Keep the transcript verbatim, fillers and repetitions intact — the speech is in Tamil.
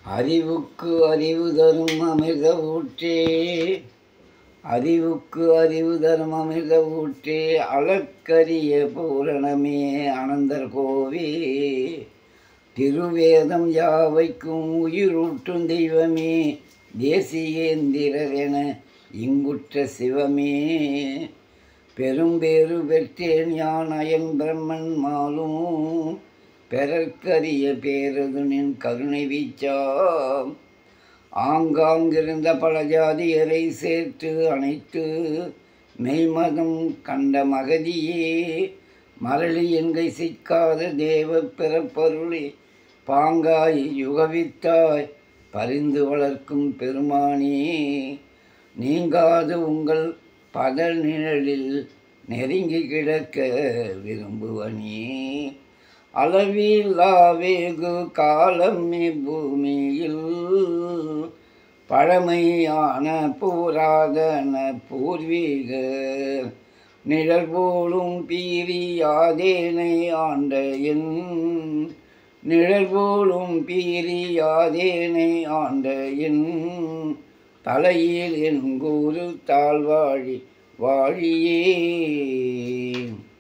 அறிவுக்கு அறிவு தரும் அமிர்த ஊற்றே, அறிவுக்கு அறிவு தரும் அமிர்த ஊற்றே, அளக்கரிய பூரணமே அனந்தர் கோவே, திருவேதம் யாவைக்கும் உயிரூட்டும் தெய்வமே, தேசிகேந்திரர் என இங்குற்ற சிவமே, பெரும்பேறு பெற்றேன் யான் அயன் பிரம்மன் மாலும், பெறற்கரிய பேரது நின் கருணை வீச்சாம், ஆங்காங்கிருந்த பல ஜாதியரை சேர்த்து அனைத்து மெய்மதம் கண்ட மகதியே, மரளி என்கை சிக்காத தேவ பிறப்பருளி பாங்காய் யுகவித்தாய் பரிந்து வளர்க்கும் பெருமானே, நீங்காது உங்கள் பத நிழலில் நெருங்கி கிடக்க விரும்புவனே, அளவில்லா வெகு காலம் பூமியில் பழமையான புராதன பூர்வீக நிழல் போலும் பீரியாதேனை ஆண்ட என், நிழல் போலும் பீரியாதேனை ஆண்ட என், தலையில் என் கூறு தாழ்வாழி வாழியே.